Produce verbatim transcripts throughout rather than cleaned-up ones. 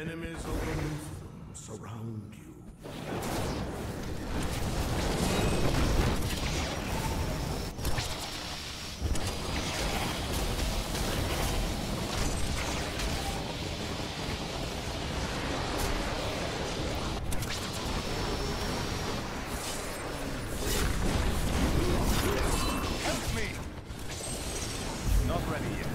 Enemies aloof them surround you. Help me! Not ready yet.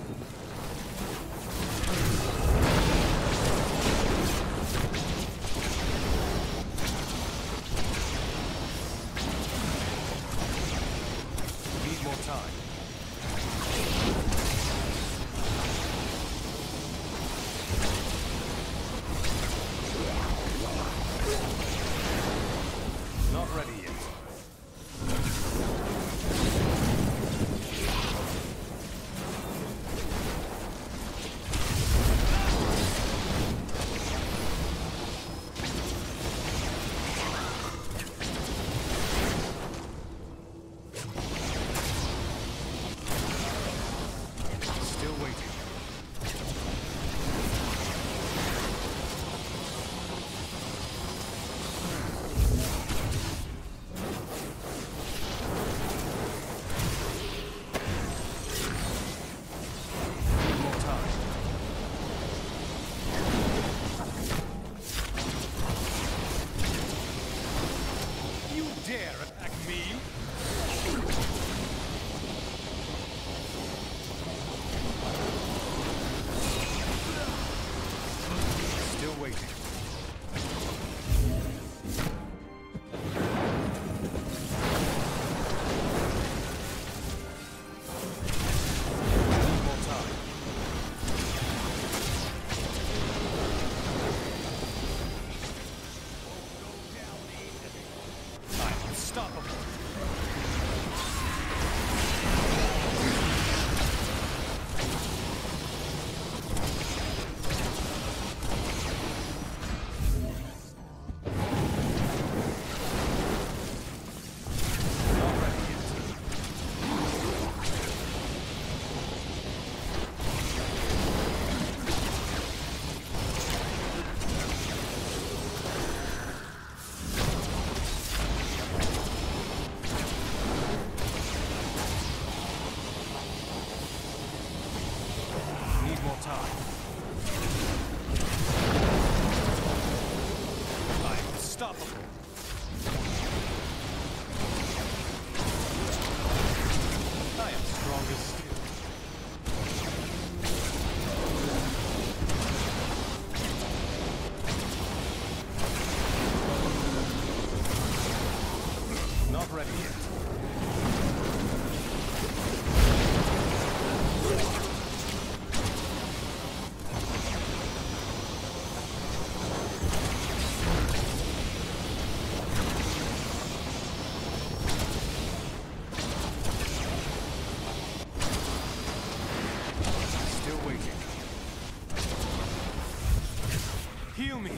Heal me!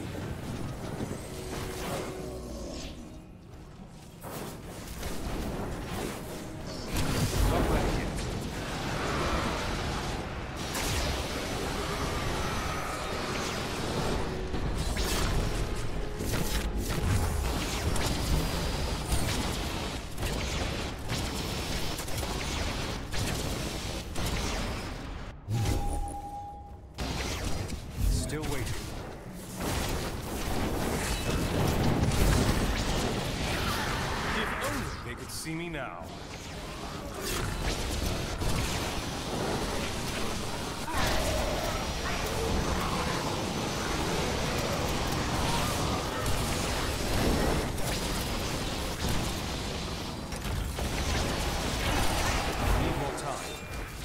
Not ready yet. Still waiting. They could see me now. Need more time.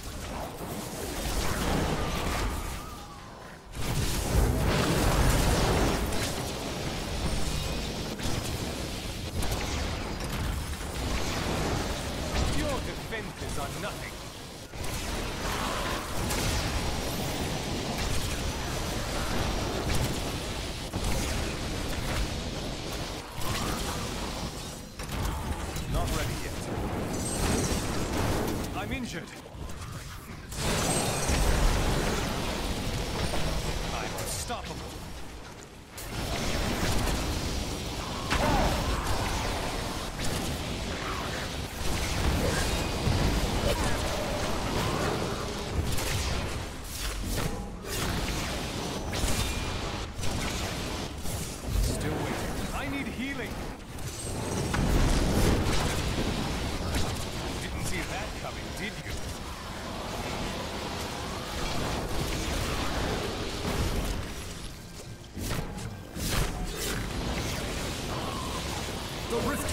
Defenses are nothing. Not ready yet. I'm injured. I'm unstoppable.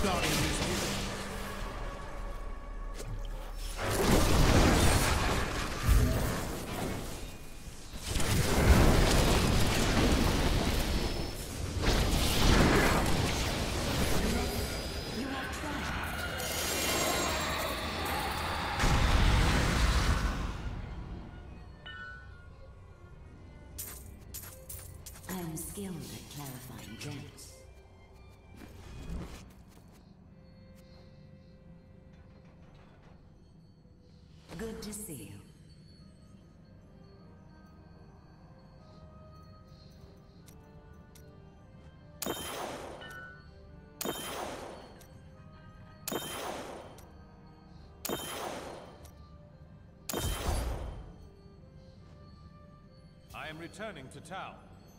Guarding this here. I am skilled at clarifying gems. Good to see you. I am returning to town.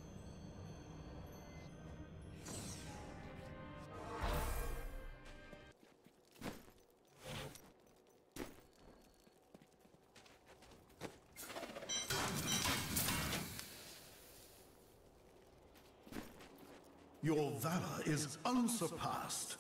Your valor is unsurpassed.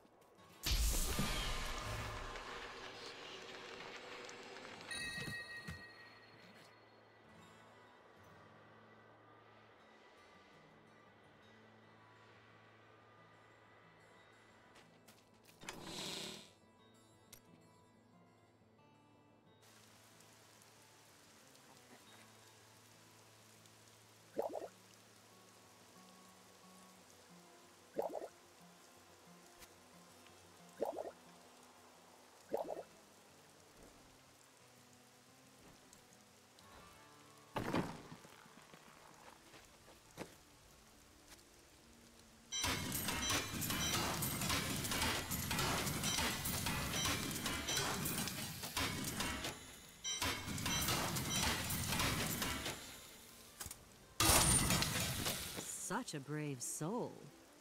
Such a brave soul.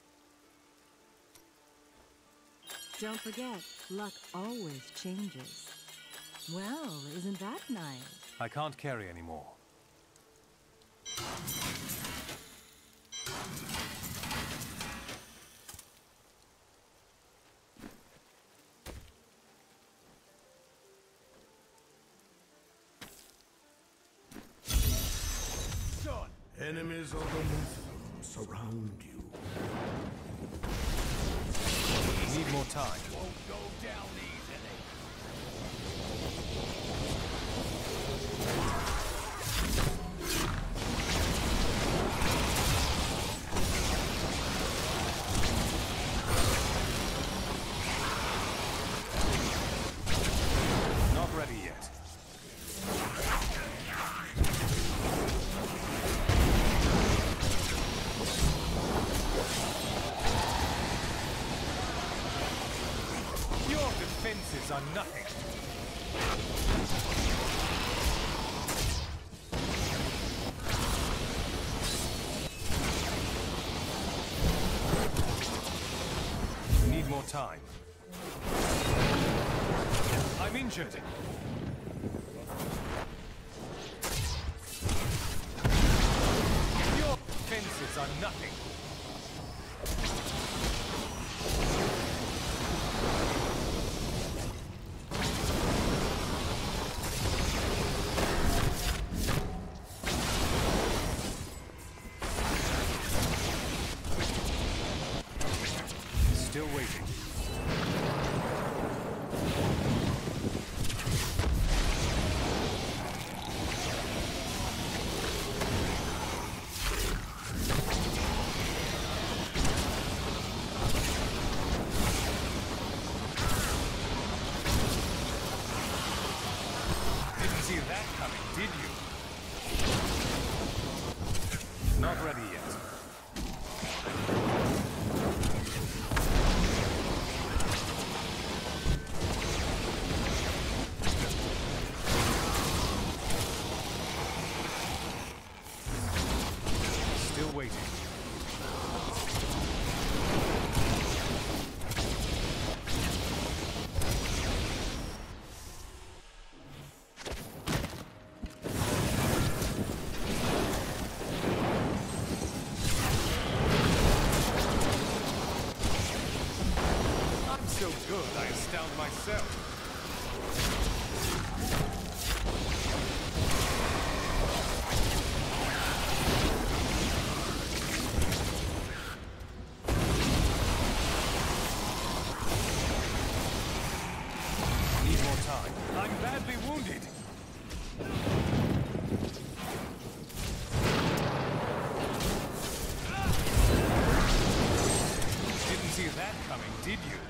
Don't forget, luck always changes. Well, isn't that nice? I can't carry anymore. Enemies of the Lutheran surround you. Need more time. Won't go down easily. Not ready yet. Defenses are nothing. Need more time. I'm injured. Your defenses are nothing. Still waiting. Didn't see that coming, did you? Not ready yet. Still waiting. astound myself. Need more time. I'm badly wounded. Didn't see that coming, did you?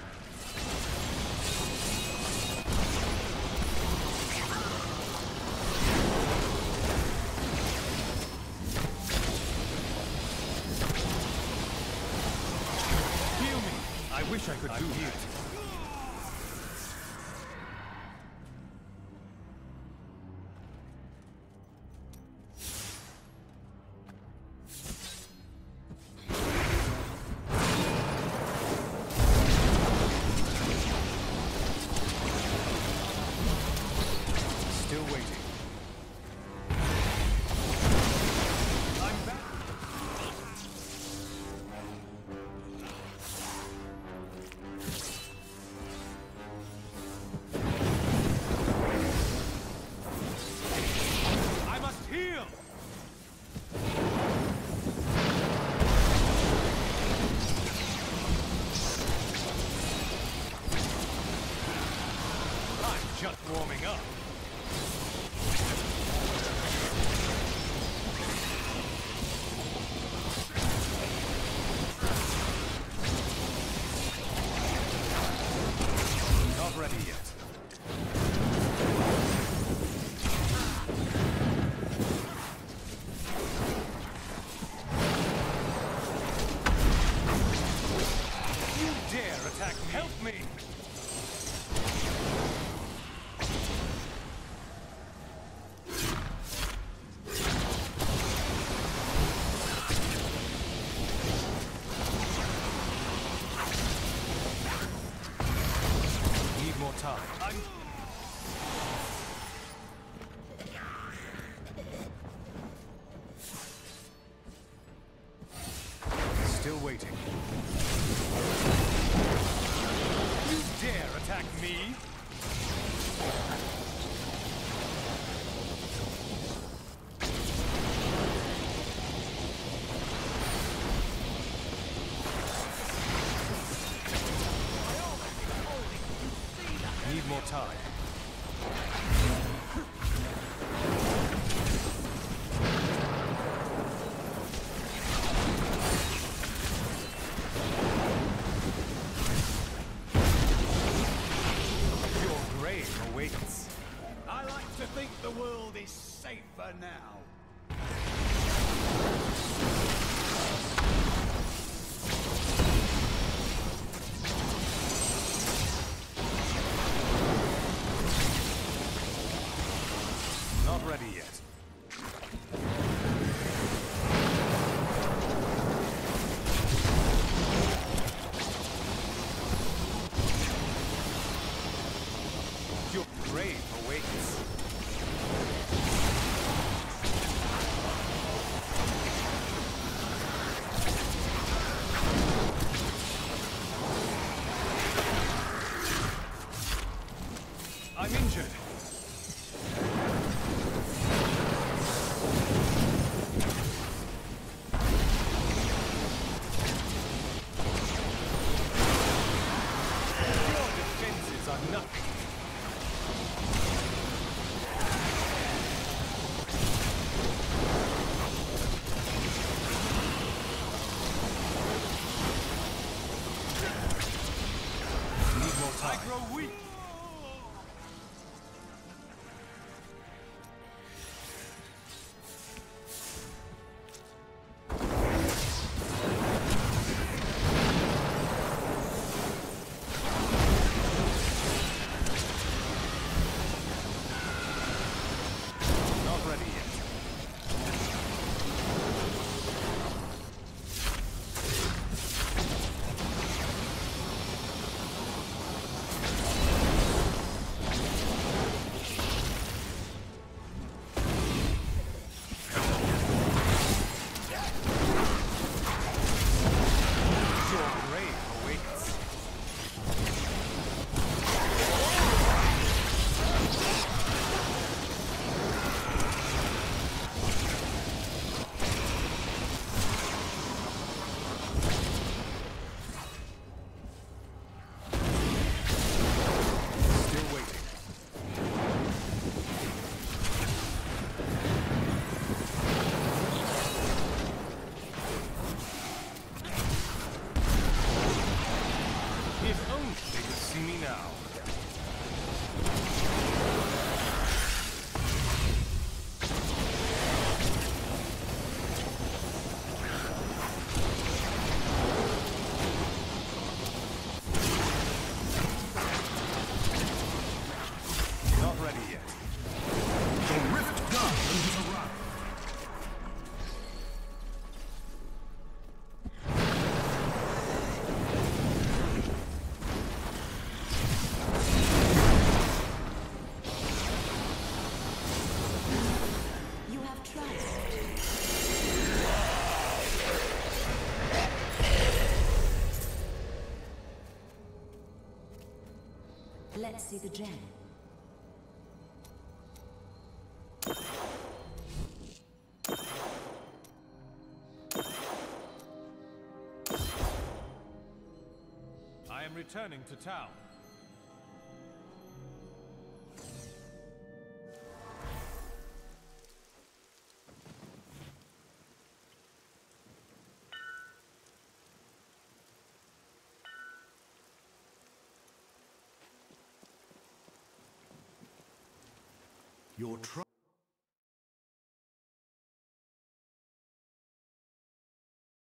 Heal me. I wish I could do it. Still waiting. I'm back. I must heal. I'm just warming up. Not ready yet. You dare attack me? Help me! Need more time. I'm... Still waiting. You dare attack me? Need more time. Your grave awaits. I like to think the world is safer now. Not ready yet. Your grave awaits. I'm injured. Let's see the gem. I am returning to town. Your tr